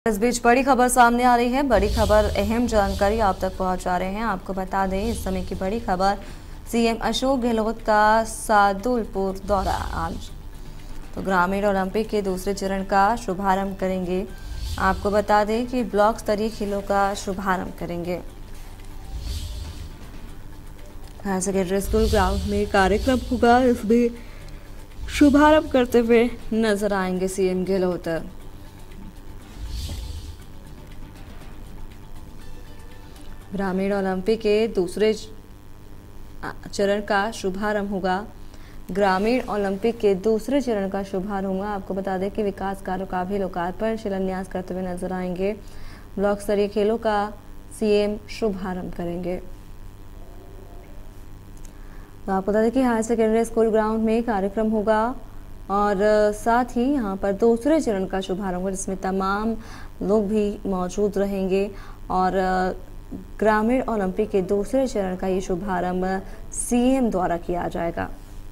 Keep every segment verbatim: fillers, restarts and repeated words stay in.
इस बीच बड़ी खबर सामने आ रही है। बड़ी खबर, अहम जानकारी आप तक पहुंचा रहे हैं। आपको बता दें, इस समय की बड़ी खबर, सीएम अशोक गहलोत का सादुलपुर दौरा आज तो ग्रामीण ओलंपिक के दूसरे चरण का शुभारंभ करेंगे। आपको बता दें कि ब्लॉक स्तरीय खेलों का शुभारंभ करेंगे। हायर सेकेंडरी स्कूल ग्राउंड में कार्यक्रम होगा। इसमें शुभारंभ करते हुए नजर आएंगे सीएम गहलोत। ग्रामीण ओलंपिक के दूसरे चरण का शुभारंभ होगा। ग्रामीण ओलंपिक के दूसरे चरण का शुभारंभ होगा। आपको बता दें कि विकास कार्यों का भी लोकार्पण शिलान्यास करते हुए नजर आएंगे। ब्लॉक स्तरीय खेलों का सीएम शुभारंभ करेंगे। तो आपको बता दें कि हायर सेकेंडरी स्कूल ग्राउंड में कार्यक्रम होगा और साथ ही यहां पर दूसरे चरण का शुभारंभ होगा, जिसमें तमाम लोग भी मौजूद रहेंगे और ग्रामीण ओलंपिक के दूसरे चरण का ये शुभारंभ सीएम द्वारा किया जाएगा।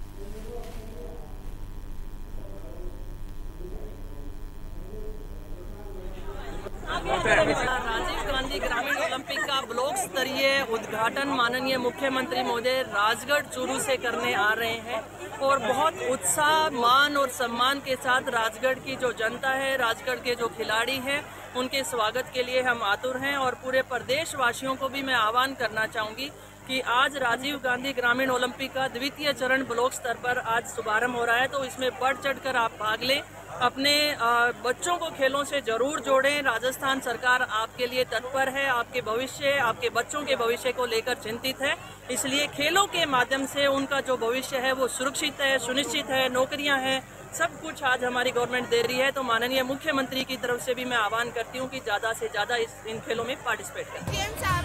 राजीव गांधी ग्रामीण ओलंपिक का ब्लॉक स्तरीय उद्घाटन माननीय मुख्यमंत्री महोदय राजगढ़ चूरू से करने आ रहे हैं और बहुत उत्साह, मान और सम्मान के साथ राजगढ़ की जो जनता है, राजगढ़ के जो खिलाड़ी हैं, उनके स्वागत के लिए हम आतुर हैं। और पूरे प्रदेश वासियों को भी मैं आह्वान करना चाहूँगी कि आज राजीव गांधी ग्रामीण ओलंपिक का द्वितीय चरण ब्लॉक स्तर पर आज शुभारंभ हो रहा है, तो इसमें बढ़ चढ़कर आप भाग लें। अपने बच्चों को खेलों से जरूर जोड़ें। राजस्थान सरकार आपके लिए तत्पर है, आपके भविष्य, आपके बच्चों के भविष्य को लेकर चिंतित है। इसलिए खेलों के माध्यम से उनका जो भविष्य है वो सुरक्षित है, सुनिश्चित है, नौकरियां हैं, सब कुछ आज हमारी गवर्नमेंट दे रही है। तो माननीय मुख्यमंत्री की तरफ से भी मैं आह्वान करती हूँ कि ज़्यादा से ज़्यादा इस इन खेलों में पार्टिसिपेट करें।